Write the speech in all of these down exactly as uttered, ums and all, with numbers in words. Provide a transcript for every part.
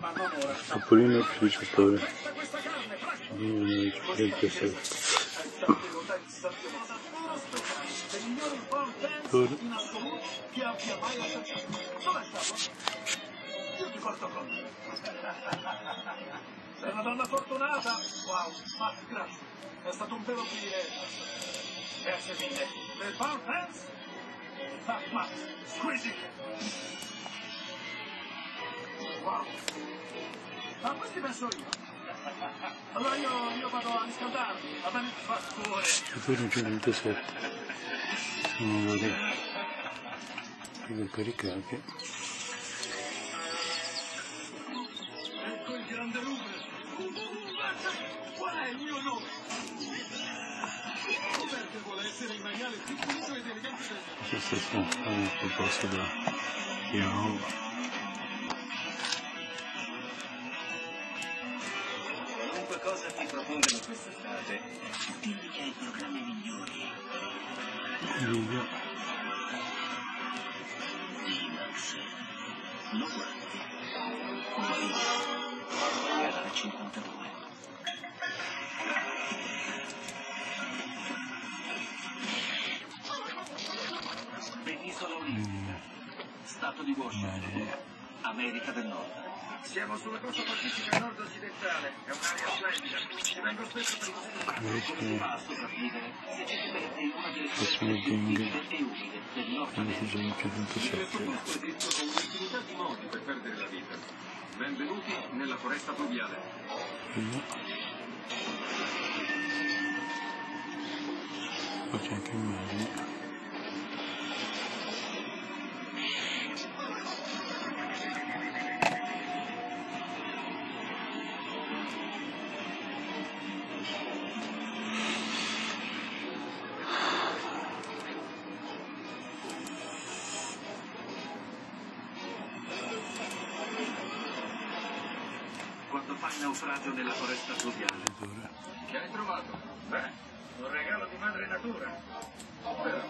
Topolino utilizzatore ventisette. Sei una donna fortunata! Wow, ma grazie, è stato un vero privilegio. Grazie mille. Per Power Pants? Ah, ma squishy! Wow! Ma questi penso io. Allora io, io vado a riscaldarmi, va bene? Fattore! centoventisette. Non lo vedo. Devo caricare. Ecco il grande Louvre. Qual è il mio nome? Perché vuole essere il maiale più pulito ed elegante del mondo. Questo è stato un proposto da Yahoo. Qualunque cosa ti propongano quest'estate, dimmi che hai i programmi migliori. Video. Dimax. Lo guardi. Canale cinquantadue. Penisola Olimpia. Stato di Washington. America del Nord. Siamo sulla costa pacifica nord-occidentale, è un'area splendida. Ci vengo spesso per i Come va a sopravvivere se ci si mette una delle Cosmic più Gang. umide e umide del Nord America. Nel centoventisette. Esistono un'infinità di modi per perdere la vita. Benvenuti nella foresta pluviale. Poi c'è anche immagini. Quando fai naufragio nella foresta pluviale. Che hai trovato? Beh, un regalo di madre natura. Però.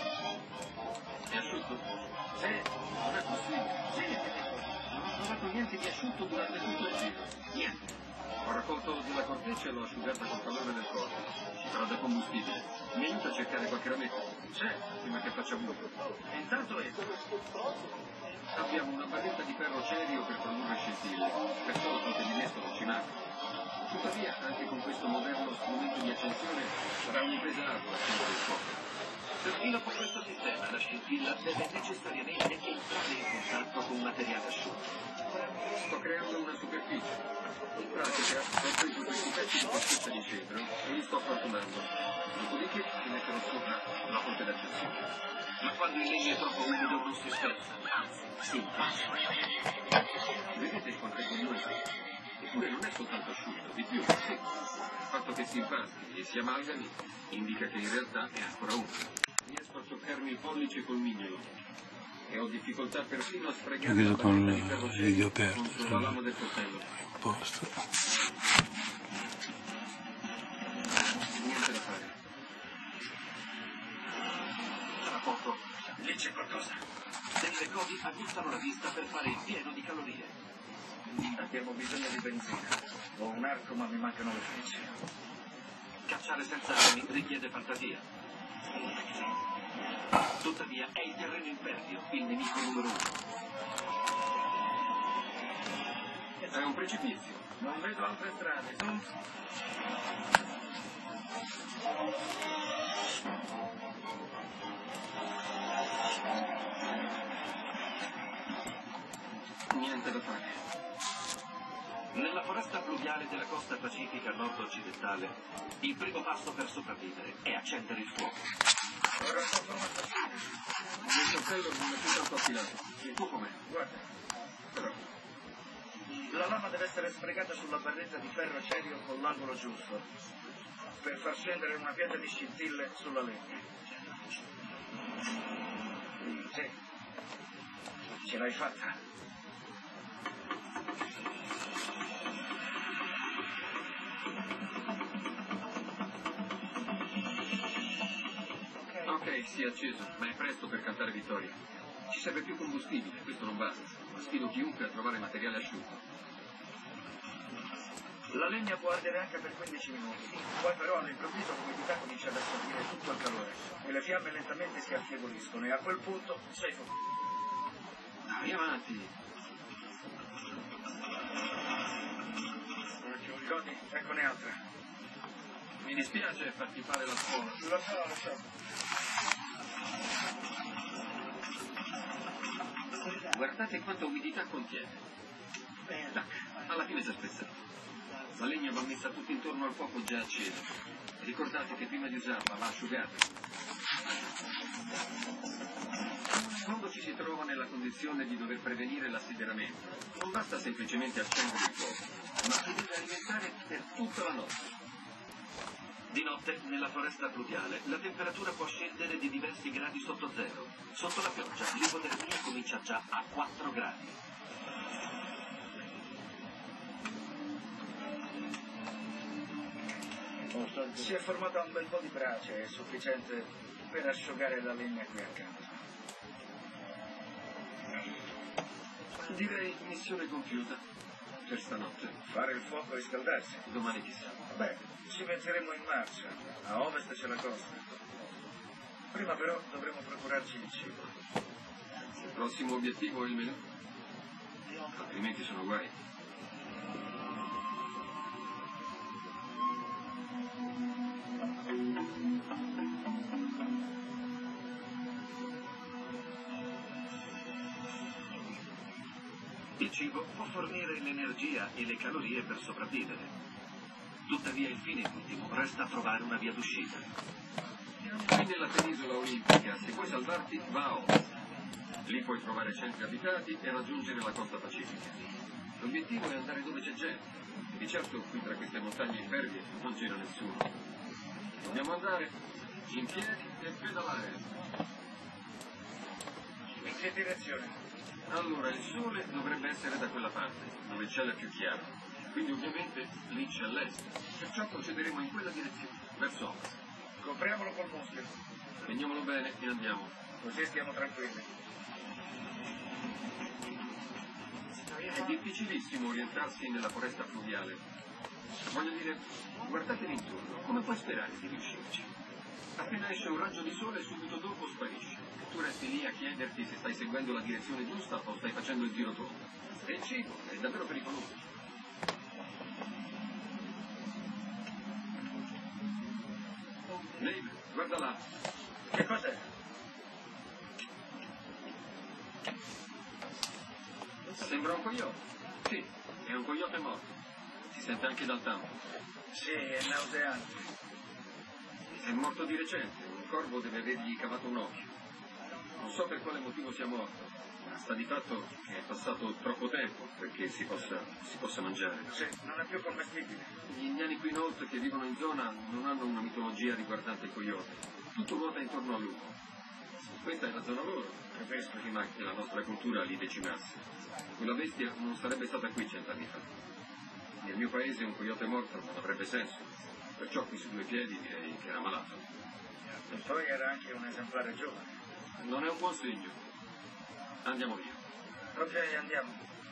È asciutto? Sì, Non è possibile. sì, non ho trovato niente di asciutto durante tutto il giro. Niente. Ho raccolto della corteccia e l'ho asciugata col calore del corpo. Però del combustibile. Mi aiuta a cercare qualche rametto? C'è. Prima che faccia buio. E intanto è. Abbiamo una barretta di ferro cerio per produrre scintille. Perciò lo contenimento non ci manca. Tuttavia, anche con questo moderno strumento di accensione, sarà un'impresa ardua accendere il fuoco. Perfino con questo sistema la scintilla deve necessariamente entrare in contatto con materiale asciutto. Sto creando una superficie. In pratica, ho preso questi pezzi di corteccia di cedro e li sto frantumando. Dopodiché ci metterò sopra la fonte d'accensione. Ma quando il legno è troppo umido non si spezza, anzi, si impasta. Vedete quanto è volumoso? Eppure non è soltanto asciutto, di più, sì. Il fatto che si impasti e si amalgami indica che in realtà è ancora umido. Riesco a toccarmi il pollice col mignolo e ho difficoltà persino a sfregare Io la con barretta di ferro il video cerio aperto, contro la lama del coltello. Posto. Niente da fare. Tra poco, lì c'è qualcosa. Delle codi aggiustano la vista per fare il pieno di calorie. Abbiamo bisogno di benzina. Ho un arco ma mi mancano le frecce. Cacciare senza armi richiede fantasia. Tuttavia è il terreno impervio il nemico numero uno. È un precipizio. Non vedo altre strade. Niente da fare. Nella foresta pluviale della costa pacifica nord-occidentale, il primo passo per sopravvivere è accendere il fuoco. Ora sto provando. Il coltello non è più tanto affilato. Il tuo com'è? Guarda, Però. la lama deve essere sfregata sulla barretta di ferro cerio con l'angolo giusto, per far scendere una pietra di scintille sulla legna. Sì, ce l'hai fatta. Ok, si è acceso, ma è presto per cantare vittoria. Ci serve più combustibile, questo non basta. Sfido chiunque a trovare materiale asciutto. La legna può ardere anche per quindici minuti, poi però all'improvviso l'umidità comincia ad assorbire tutto il calore e le fiamme lentamente si affievoliscono e a quel punto sei fuoco. Dai, avanti. Cody, eccone altra. Mi dispiace farti fare la scuola. Lo so, lo so. Guardate quanta umidità contiene. Tac, alla fine si è spezzato. La legna va messa tutto intorno al fuoco già acceso. Ricordate che prima di usarla va asciugata. Quando ci si trova nella condizione di dover prevenire l'assideramento, non basta semplicemente accendere il fuoco, ma si deve alimentare per tutta la notte. Di notte, nella foresta pluviale, la temperatura può scendere di diversi gradi sotto zero. Sotto la pioggia, l'ipotermia comincia già a quattro gradi. Si è formata un bel po' di brace, è sufficiente per asciugare la legna qui accanto. Direi missione compiuta per stanotte. Fare il fuoco e scaldarsi. Domani chissà. Beh, ci metteremo in marcia. A ovest c'è la costa. Prima però dovremo procurarci il cibo. Il prossimo obiettivo è il menù. Altrimenti sono guai. Il cibo può fornire l'energia e le calorie per sopravvivere. Tuttavia il fine ultimo resta trovare una via d'uscita. Qui nella penisola olimpica, se vuoi salvarti, va a ovest. Lì puoi trovare centri abitati e raggiungere la costa pacifica. L'obiettivo è andare dove c'è gente. Di certo qui tra queste montagne impervie non gira nessuno. Dobbiamo andare in piedi e pedalare. In che direzione? Allora, il sole dovrebbe essere da quella parte, dove il cielo è più chiaro. Quindi ovviamente lì c'è l'est. Perciò procederemo in quella direzione, verso ovest. Copriamolo col muschio. Teniamolo bene e andiamo. Così stiamo tranquilli. È difficilissimo orientarsi nella foresta fluviale. Voglio dire, guardatevi intorno, come puoi sperare di riuscirci? Appena esce un raggio di sole, subito dopo sparisce. Tu resti lì a chiederti se stai seguendo la direzione giusta o stai facendo il giro tondo. E il cibo è davvero pericoloso. Dave, guarda là. Che cos'è? Sembra un coyote. Sì, è un coyote morto. Si sente anche dal tampo. Sì, è nauseante. È morto di recente. Un corvo deve avergli cavato un occhio. Non so per quale motivo sia morto. Sta di fatto che è passato troppo tempo perché si possa, si possa mangiare. Sì, non è più commestibile. Gli indiani Quinault che vivono in zona non hanno una mitologia riguardante il coyote. Tutto ruota intorno a lupo. Questa è la zona loro. Capisco prima che la nostra cultura li decimasse. Quella bestia non sarebbe stata qui cent'anni fa. Nel mio paese un coyote morto non avrebbe senso. Perciò qui su due piedi direi che era malato. E poi era anche un esemplare giovane. Non è un buon segno. Andiamo via. Ok, andiamo.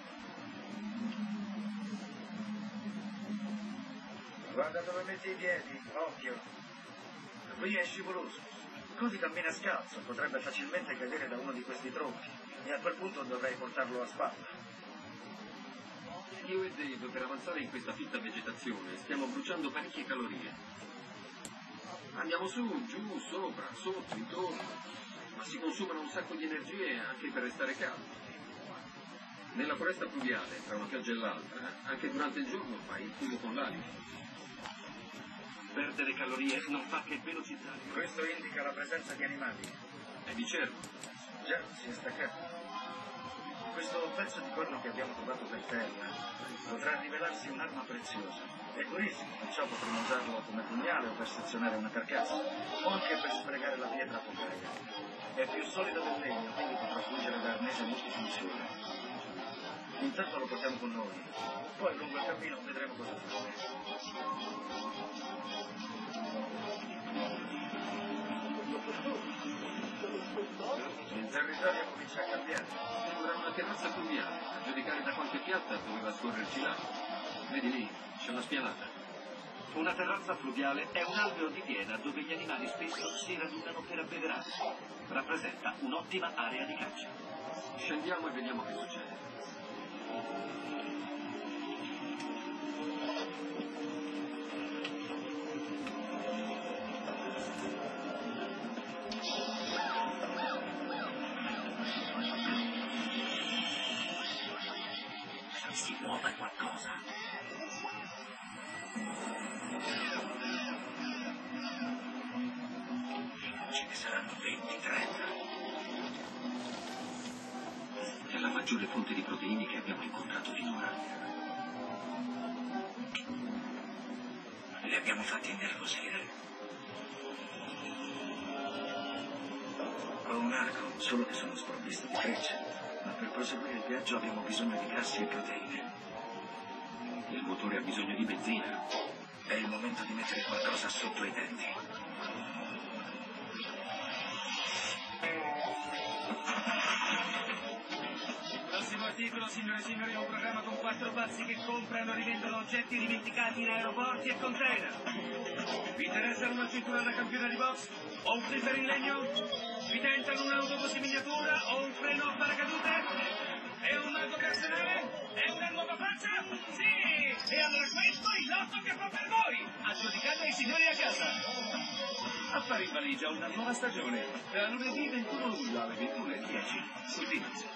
Guarda dove metti i piedi, occhio. Qui è scivoloso. Cody cammina scalzo, potrebbe facilmente cadere da uno di questi tronchi. E a quel punto dovrei portarlo a spalla. Io e Dave, per avanzare in questa fitta vegetazione, stiamo bruciando parecchie calorie. Andiamo su, giù, sopra, sotto, intorno. Ma si consumano un sacco di energie anche per restare caldi. Nella foresta pluviale, tra una pioggia e l'altra, anche durante il giorno fai il fumo con l'alito. Perdere calorie non fa che velocizzare. Questo indica la presenza di animali. E di certo. Già, si è staccato. Questo pezzo di corno che abbiamo trovato per terra potrà rivelarsi un'arma preziosa. È durissimo, perciò potremo usarlo come pugnale o per sezionare una carcassa, o anche per sfregare la pietra a pocaia. È più solido del legno, quindi potrà fungere da arnese multifunzione. Intanto lo portiamo con noi, poi lungo il cammino vedremo cosa fare. Il territorio comincia a cambiare. Sembra una terrazza fluviale, a giudicare da qualche piazza doveva scorrerci l'acqua. Vedi lì, c'è una spianata. Una terrazza fluviale è un alveo di piena dove gli animali spesso si radunano per abbeverare. Rappresenta un'ottima area di caccia. Scendiamo e vediamo che succede. Si muove qualcosa. Ce ne saranno venti trenta. È la maggiore fonte di proteine che abbiamo incontrato finora. Li abbiamo fatti innervosire. Ho un arco, solo che sono sprovvisto di frecce. Ma per proseguire il viaggio abbiamo bisogno di grassi e proteine. Il motore ha bisogno di benzina. È il momento di mettere qualcosa sotto i denti. Prossimo articolo, signore e signori, è un programma con quattro pazzi che comprano e rivendono oggetti dimenticati in aeroporti e container. Vi interessa una cintura da campione di box? O un flipper in legno? Vi tentano un autobus in miniatura o un freno a paracadute? E un mago personale? È una nuova faccia? Sì! E allora questo è il lotto che fa per voi! Aggiudicate ai signori a casa! Affari in valigia, una nuova stagione. Da lunedì ventuno luglio alle ventuno e dieci su Dinez.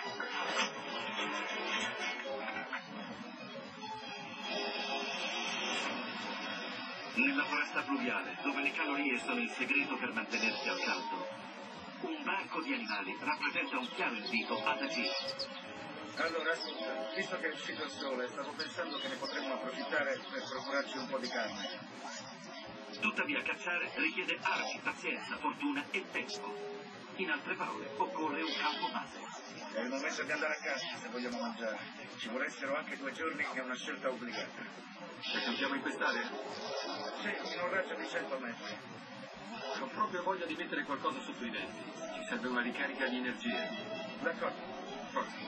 Nella foresta fluviale, dove le calorie sono il segreto per mantenersi al caldo, un branco di animali rappresenta un chiaro invito ad agire. Allora, ascolta, visto che è uscito il sole, stavo pensando che ne potremmo approfittare per procurarci un po' di carne. Tuttavia, cacciare richiede armi, pazienza, fortuna e tempo. In altre parole, occorre un campo base. È il momento di andare a casa se vogliamo mangiare. Ci vorrebbero anche due giorni, che è una scelta obbligata. E campiamo in quest'area? Sì, in un raggio di cento metri. Ho proprio voglia di mettere qualcosa sotto i denti. Ci serve una ricarica di energia. D'accordo. Forza.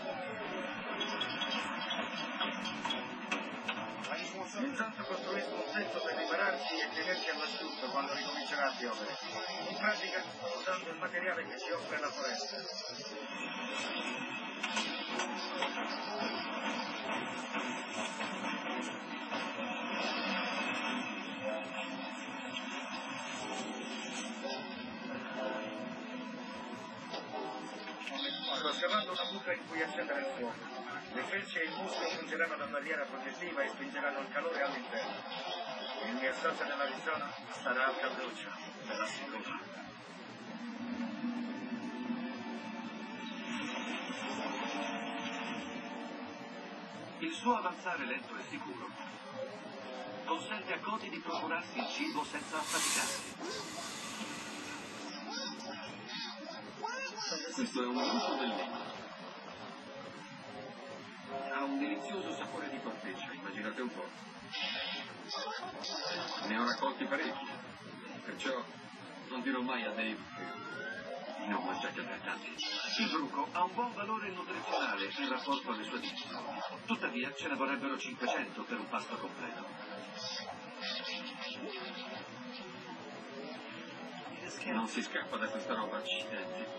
Intanto costruisco un tetto per ripararsi e tenersi all'asciutto quando ricomincerà a piovere. In pratica, usando il materiale che ci offre la foresta. Sto scavando una buca in cui accendere il fuoco. Le felci e il muscolo fungeranno da barriera protettiva e spingeranno il calore all'interno. Il mio socio nell'Arizona sarà al calduccio, ve l'assicuro. Il suo avanzare lento e sicuro consente a Cody di procurarsi il cibo senza affaticarsi. Questo è un buco del legno. Ha un delizioso sapore di corteccia, immaginate un po'. Ne ho raccolti parecchi, perciò non dirò mai a Dave che ne ho mangiati altrettanti. Il bruco ha un buon valore nutrizionale in rapporto alle sue dimensioni. Tuttavia ce ne vorrebbero cinquecento per un pasto completo. Non si scappa da questa roba, accidenti.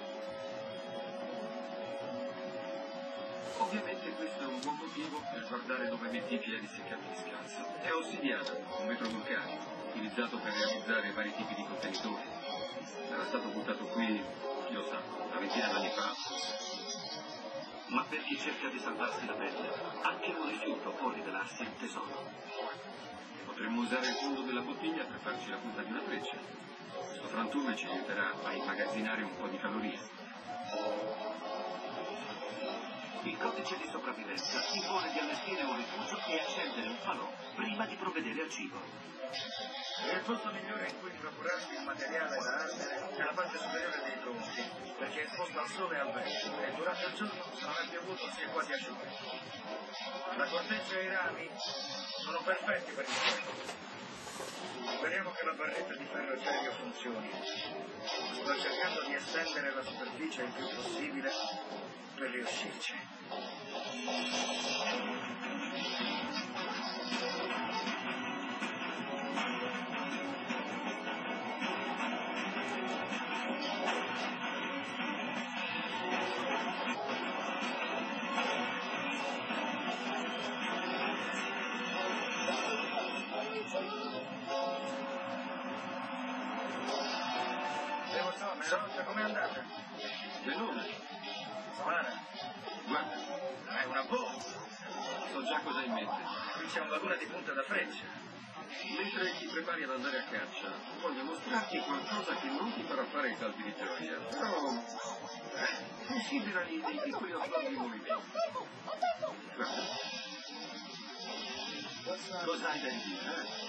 Ovviamente questo è un buon motivo per guardare dove metti i piedi se capisci cazzo. È ossidiana, un vetro vulcanico, utilizzato per realizzare vari tipi di contenitori. Era stato buttato qui, chi lo sa, una ventina d'anni fa. Ma per chi cerca di salvarsi la pelle, anche un rifiuto può rivelarsi un tesoro. Potremmo usare il fondo della bottiglia per farci la punta di una freccia. Questo frantume ci aiuterà a immagazzinare un po' di calorie. Il codice di sopravvivenza impone di allestire un rifugio e accendere un falò prima di provvedere al cibo. Il posto migliore in cui procurarsi il materiale da ardere è la parte superiore dei tronchi, perché è esposto al sole e al vento, e durante il giorno, se non è piovuto, si è quasi asciutto. La corteccia e i rami sono perfetti per il fuoco. Speriamo che la barretta di ferro acciaio funzioni. Sto cercando di estendere la superficie il più possibile per riuscirci. Giorgia, com'è andata? Benone. Spara. Guarda, È una bomba. so già cosa hai in mente. Qui c'è una luna di punta da freccia. Mentre ti prepari ad andare a caccia, voglio mostrarti qualcosa che non ti farà fare i salti di gioia. Però, eh, considera i, i, i coreografi di movimento. Guarda. Cosa hai da dire, eh?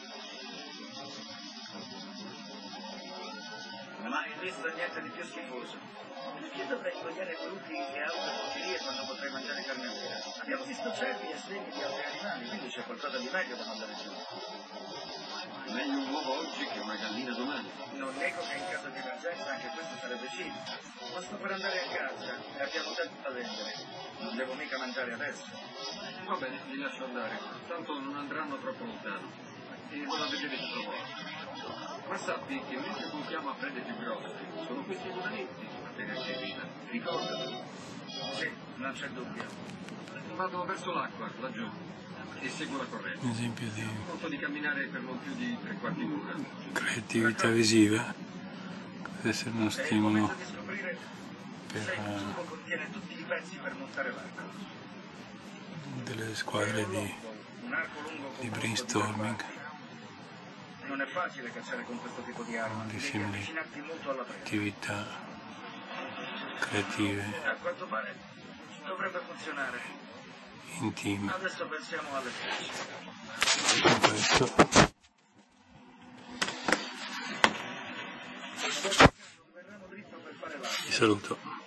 Non hai mai visto niente di più schifoso. Perché dovrei togliere bruchi e altre porcherie quando potrei mangiare carne vera? Abbiamo visto cervi e stemmi di altri animali, quindi c'è qualcosa di meglio da mandare giù. Meglio un uovo oggi che una gallina domani. Non nego che in caso di emergenza anche questo sarebbe sì. Ma sto per andare a casa e abbiamo tempo da vendere. Non devo mica mangiare adesso. Va bene, li lascio andare. Tanto non andranno troppo lontano. E vado a vedere tutto morto. Ma sappi che mentre puntiamo a prede più grosse, sono questi buonetti a tenerci in vita. Ricordati. Sì, non c'è dubbio. Vado verso l'acqua, laggiù, e seguo la corrente. Un esempio di Conto di camminare per non più di tre quarti d'ora. creatività visiva, deve essere uno È il stimolo momento di scoprire per se il eh, tubo contiene tutti i pezzi per montare l'arco. delle squadre di, Un arco lungo con di un brainstorming, colpo di non è facile cacciare con questo tipo di arma, di devi simili avvicinarti molto alla preda. attività creative A quanto pare dovrebbe funzionare. in team. Adesso pensiamo alle frecce. Con questo Verremo dritto per fare l'arco. vi saluto.